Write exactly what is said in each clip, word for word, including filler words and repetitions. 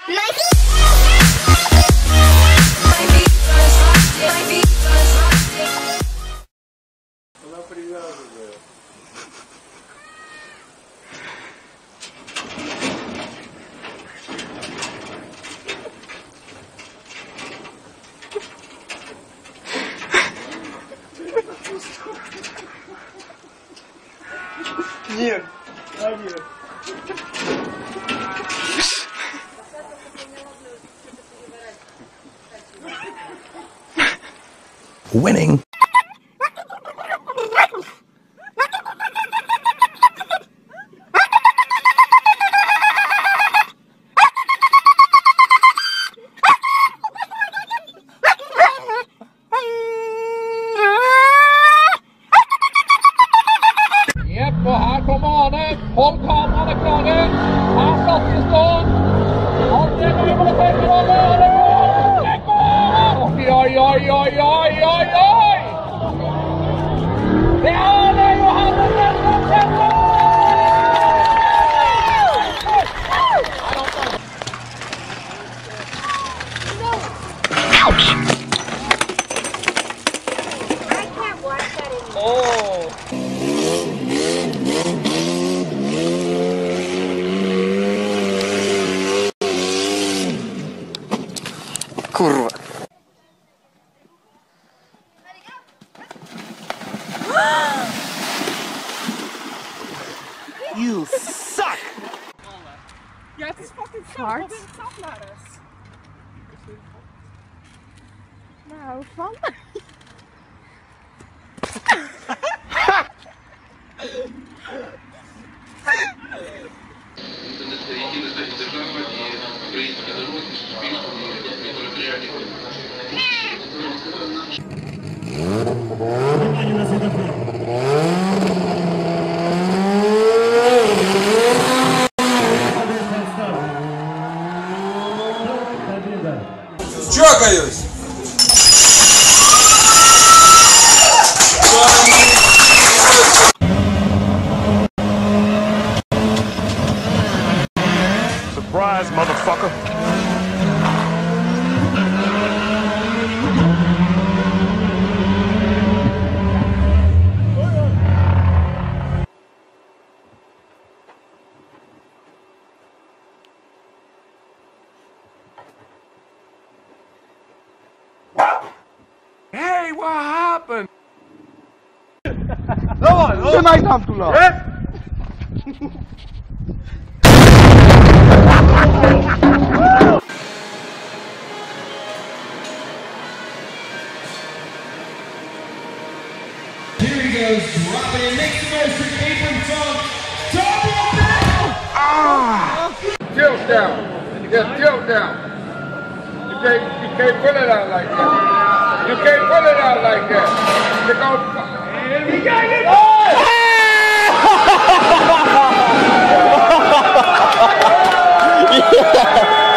Она привязанная. Нет, а нет. Winning. Och här kommer Arne, håll kameran är klare, här satt i stånd, han träffar ju på självmålet och det går, det går! Oj, oj, oj, oj, oj, oj, oj! Det är Arne Johannesson som sätter! Ouch! I can't watch that anymore. Oh! Kurwa. You suck! Ja, het is fucking hard. Nou, van. Чокаюсь! Surprise, motherfucker! Hey, what happened? Trzymaj tam tu no! Here he goes, dropping it, makes the most of the apron from top of the Ah! Tilt down. You got tilt down. You can't, you can't pull it out like that. You can't pull it out like that. You're gonna... And we got it! Oh! Yeah.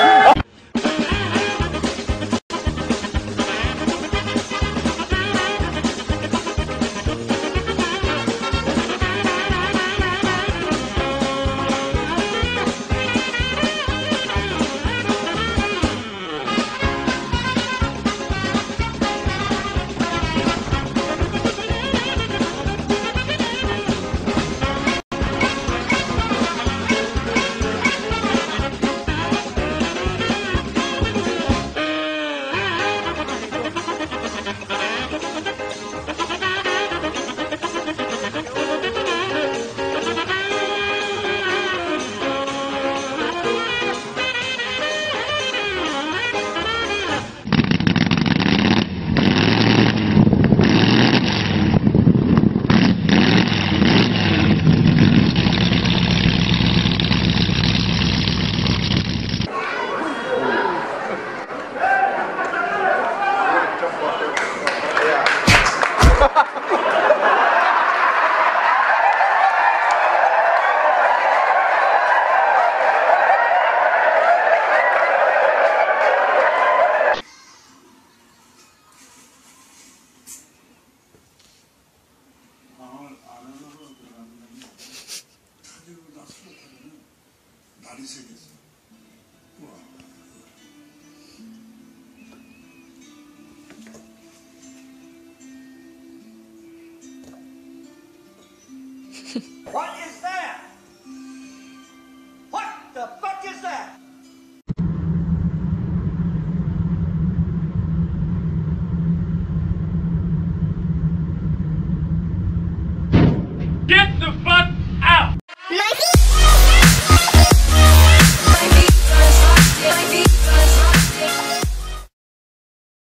What is that? What the fuck is that?